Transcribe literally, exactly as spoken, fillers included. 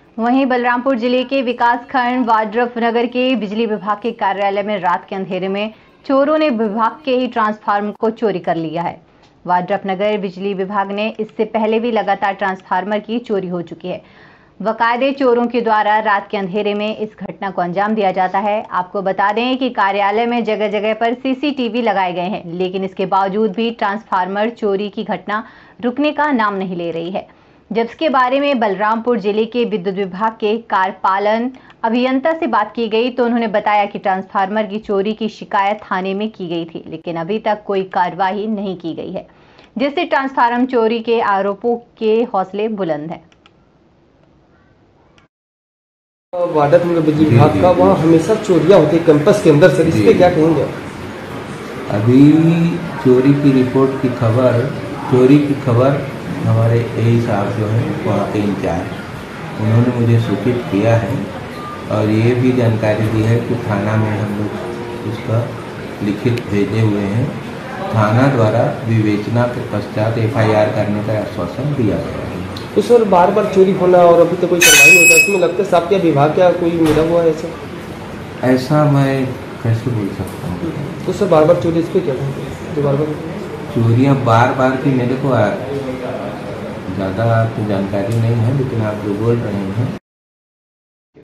वहीं बलरामपुर जिले के विकास खंड वाड्रफ नगर के बिजली विभाग के कार्यालय में रात के अंधेरे में चोरों ने विभाग के ही ट्रांसफार्मर को चोरी कर लिया है। वाड्रफ नगर बिजली विभाग ने इससे पहले भी लगातार ट्रांसफार्मर की चोरी हो चुकी है। बाकायदे चोरों के द्वारा रात के अंधेरे में इस घटना को अंजाम दिया जाता है। आपको बता दें कि कार्यालय में जगह जगह पर सीसीटीवी लगाए गए हैं, लेकिन इसके बावजूद भी ट्रांसफार्मर चोरी की घटना रुकने का नाम नहीं ले रही है। जब इसके बारे में बलरामपुर जिले के विद्युत विभाग के कार्यपालन अभियंता से बात की गई तो उन्होंने बताया कि ट्रांसफार्मर की चोरी की शिकायत थाने में की गई थी, लेकिन अभी तक कोई कार्रवाई नहीं की गई है, जिससे ट्रांसफार्मर चोरी के आरोपों के हौसले बुलंद हैं। वाड्रफ नगर बिजली विभाग का वहाँ हमेशा चोरियां होती है कैंपस के अंदर। सर इस पे क्या कहेंगे? अभी चोरी की रिपोर्ट की खबर चोरी की खबर हमारे एई साहब जो हैं वहाँ के इंचार्ज उन्होंने मुझे सूचित किया है और ये भी जानकारी दी है कि थाना में हम लोग उसका लिखित भेजे हुए हैं। थाना द्वारा विवेचना के पश्चात एफ आई आर करने का आश्वासन दिया गया है। तो सर बार बार चोरी होना और अभी तक तो कोई कार्रवाई नहीं होता, इसमें लगता है साहब क्या विभाग क्या कोई मिला हुआ है? ऐसा ऐसा मैं कैसे बोल सकता हूँ? तो सर बार बार चोरी इस पर क्या कहेंगे? तो बार बार चोरियाँ बार बार की मेरे को ज़्यादा तो जानकारी नहीं है, लेकिन आप जो बोल रहे हैं